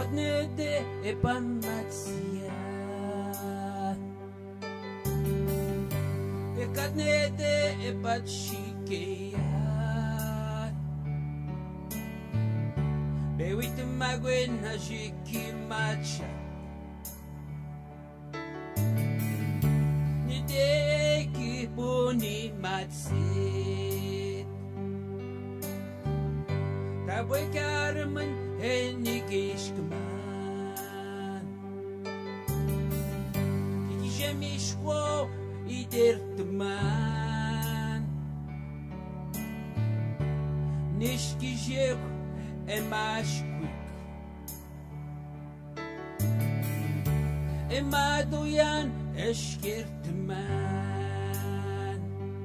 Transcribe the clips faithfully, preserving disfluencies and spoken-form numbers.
Odnede e pamacia e kadnede e patshikeya bewit magwen hajikimacha nideki buni matsit taboy karman enigishkman ikijemishwo idertman nishkijek emashkwik emaduyan eshkirtman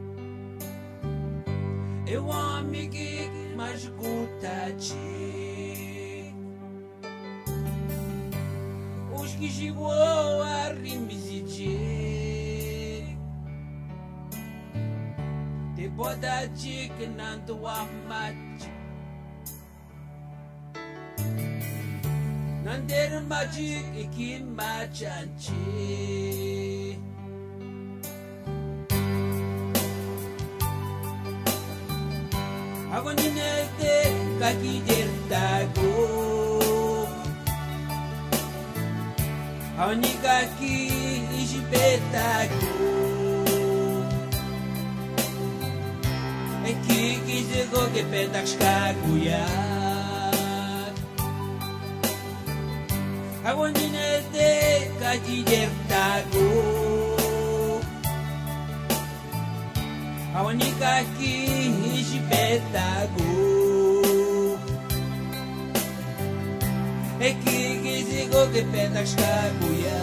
ewamigik mashgutachik ushkijigwo arimizijik te bodachik nanduamachik Nander magic ikimachanchi Agoninete kakidertago Agonikaki ijibetago Ekikizego gepetakshkaguya Agoninete kakidertago Agonikaki ijibetago Ekigizigo gepetakshkaguya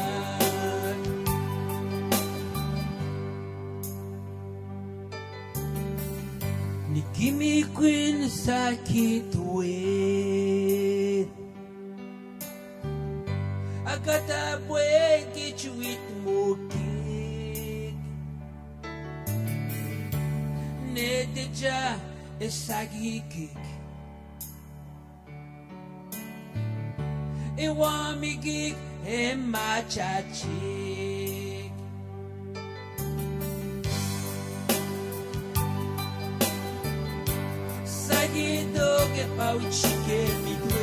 Nikimi queen sakitwe Akatabwe kichuit mokik Nedeja esagikik Ewamigik emachachik Sagidoge pauchike midwe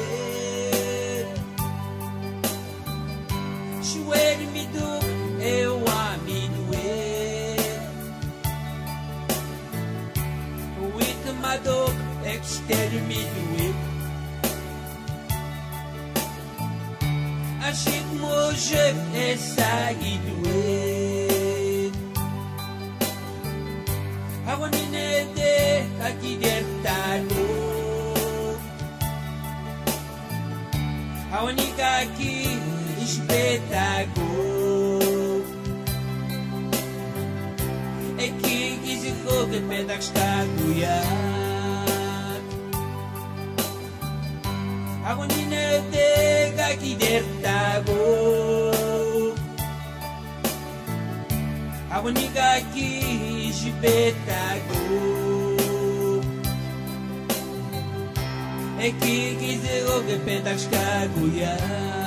Shwed miduk ewa midwe With madok exter midwe Ashik mojek esagidwe Agoninede kakidertalo Agonikaki ishbetago Ekigiziko gepetakshkaguyak Agoninete kakidertago Agonikaki ishbetago Ekigiziko gepetakshkaguyak